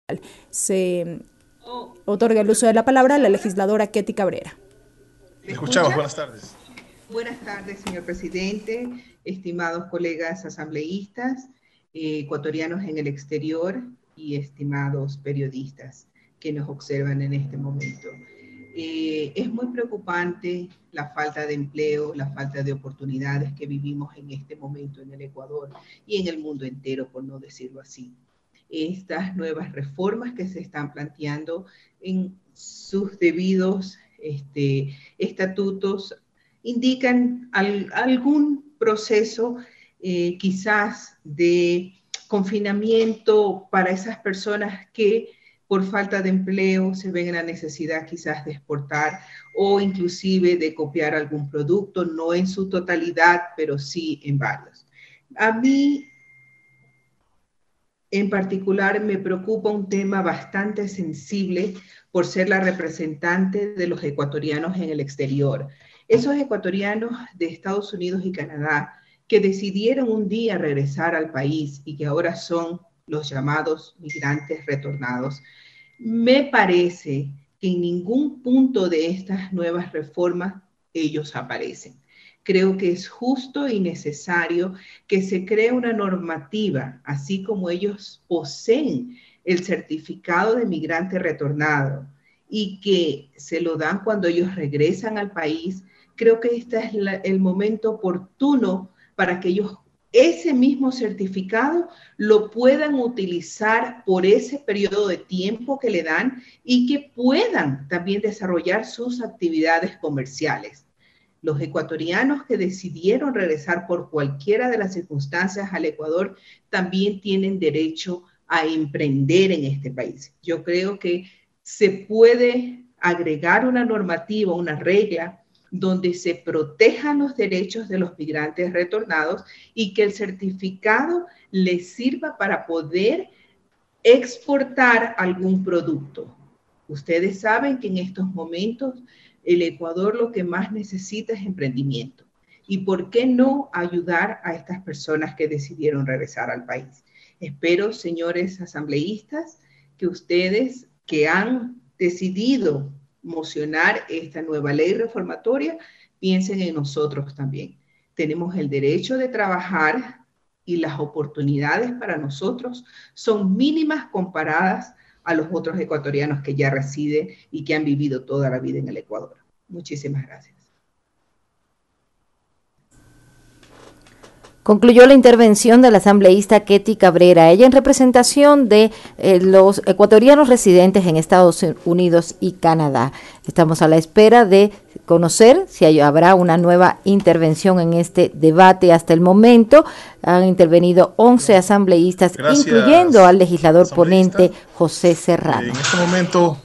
Se otorga el uso de la palabra a la legisladora Ketty Cabrera. Te escuchamos, buenas tardes. Buenas tardes, señor presidente, estimados colegas asambleístas, ecuatorianos en el exterior y estimados periodistas que nos observan en este momento. Es muy preocupante la falta de empleo, la falta de oportunidades que vivimos en este momento en el Ecuador y en el mundo entero, por no decirlo así. Estas nuevas reformas que se están planteando en sus debidos estatutos indican algún proceso quizás de confinamiento para esas personas que por falta de empleo se ven en la necesidad quizás de exportar o inclusive de copiar algún producto, no en su totalidad, pero sí en varios. A mí en particular me preocupa un tema bastante sensible por ser la representante de los ecuatorianos en el exterior. Esos ecuatorianos de Estados Unidos y Canadá que decidieron un día regresar al país y que ahora son los llamados migrantes retornados, me parece que en ningún punto de estas nuevas reformas ellos aparecen. Creo que es justo y necesario que se cree una normativa, así como ellos poseen el certificado de migrante retornado y que se lo dan cuando ellos regresan al país. Creo que este es el momento oportuno para que ellos ese mismo certificado lo puedan utilizar por ese periodo de tiempo que le dan y que puedan también desarrollar sus actividades comerciales. Los ecuatorianos que decidieron regresar por cualquiera de las circunstancias al Ecuador también tienen derecho a emprender en este país. Yo creo que se puede agregar una normativa, una regla, donde se protejan los derechos de los migrantes retornados y que el certificado les sirva para poder exportar algún producto. Ustedes saben que en estos momentos el Ecuador lo que más necesita es emprendimiento. ¿Y por qué no ayudar a estas personas que decidieron regresar al país? Espero, señores asambleístas, que ustedes que han decidido mocionar esta nueva ley reformatoria, piensen en nosotros también. Tenemos el derecho de trabajar y las oportunidades para nosotros son mínimas comparadas a los otros ecuatorianos que ya residen y que han vivido toda la vida en el Ecuador. Muchísimas gracias. Concluyó la intervención de la asambleísta Ketty Cabrera, ella en representación de los ecuatorianos residentes en Estados Unidos y Canadá. Estamos a la espera de conocer si habrá una nueva intervención en este debate. Hasta el momento han intervenido 11 asambleístas, incluyendo al legislador ponente José Serrano. En este momento